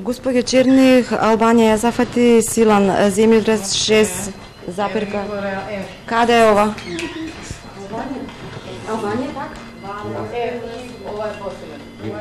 Господја Черних, Албанија ја зафати силан земјотрес 6,. Каде е ова? Албанија, така? Ова е посилен.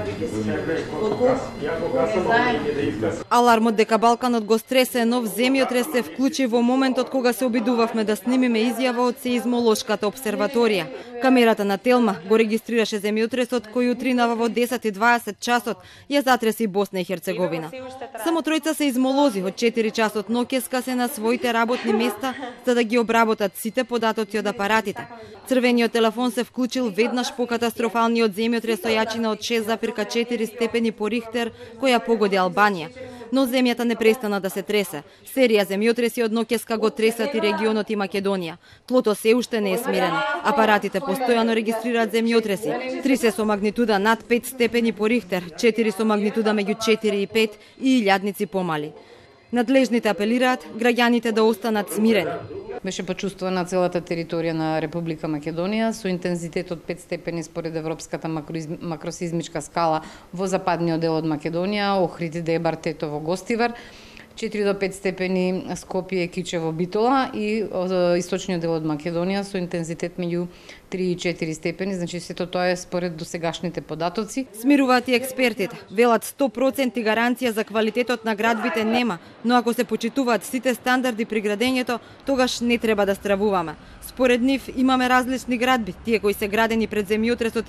Алармот дека Балканот го стресе нов земјотрес се вклучи во моментот кога се обидувавме да снимиме изјава од сеизмолошката обсерваторија. Камерата на Телма го регистрираше земјотресот кој утринава во 10:20 часот ја затреси Босна и Херцеговина. Само тројца сеизмолози од 4 часот ноќеска се на своите работни места за да ги обработат сите податоци од апаратите. Црвениот телефон се вклучил веднаш по катастрофалниот земјотрес со јачина од 6,4 степени по Рихтер која погоди Албанија. Но земјата не престана да се тресе. Серија земјотреси од ноќеска го тресат и регионот и Македонија. Тлото се уште не е смирено. Апаратите постојано регистрираат земјотреси. 3 се со магнитуда над 5 степени по Рихтер, 4 со магнитуда меѓу 4 и 5 и илјадници помали. Надлежните апелираат граѓаните да останат смирени. Беше почувствувана целата територија на Република Македонија со интензитет од 5 степени според Европската макросизмичка скала во западниот дел од Македонија, Охрид, Дебар, Тетово, Гостивар, 4 до 5 степени Скопје, Кичево, Битола и источниот дел од Македонија со интензитет меѓу 3 и 4 степени, значи сето тоа е според досегашните податоци. Смируваат и експертите. Велат 100% гаранција за квалитетот на градбите нема, но ако се почитуваат сите стандарди при градењето, тогаш не треба да стравуваме. Според нив имаме различни градби, тие кои се градени пред земјотресот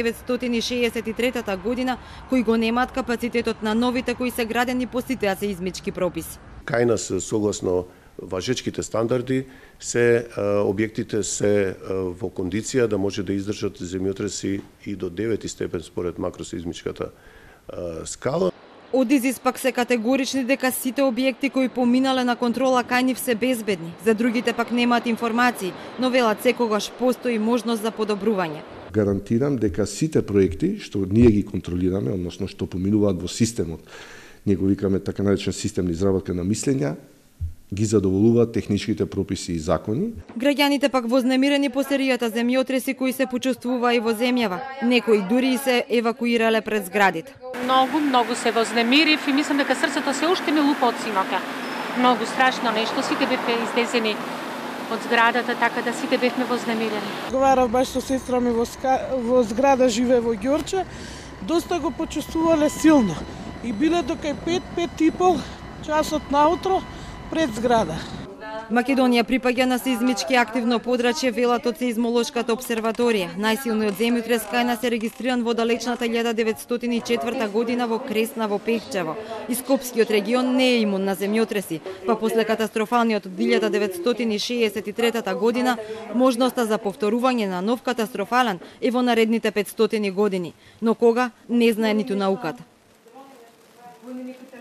1963 година, кои го немаат капацитетот на новите кои се градени по сите сеизмички прописи. Кај нас согласно важечките стандарди се објектите се во кондиција да може да издржат земјотреси и до 9 степен според макросеизмичката скала. Од ИЗИС пак се категорични дека сите објекти кои поминале на контрола кај нив се безбедни. За другите пак немаат информации, но велат секогаш постои можност за подобрување. Гарантирам дека сите проекти што ние ги контролираме, односно што поминуваат во системот, ние го викаме така наречен систем на изработка на мислења, ги задоволуваат техничките прописи и закони. Граѓаните пак вознемирени по серијата земјотреси кои се почувствува и во земјава. Некои дури и се евакуирале пред зградите. Многу се вознемирив и мислам дека срцето се уште ми лупа од синоќа. Многу страшно нешто, сите бевме издезени од зградата, така да сите бевме вознемирени. Говорав баш со сестра ми во зграда живее во Ѓорче, доста го почувствувале силно. И биле до кај 5-5,5 часот наутро пред зграда. Македонија припаѓа на сеизмички активно подрачје, велат од сеизмолошката обсерваторија. Најсилниот земјотрес кај нас е регистриран во далечната 1904 година во Кресна во Пехчево. И Скопскиот регион не е имун на земјотреси, па после катастрофалниот од 1963 година можноста за повторување на нов катастрофален е во наредните 500 години. Но кога, не знае ниту науката.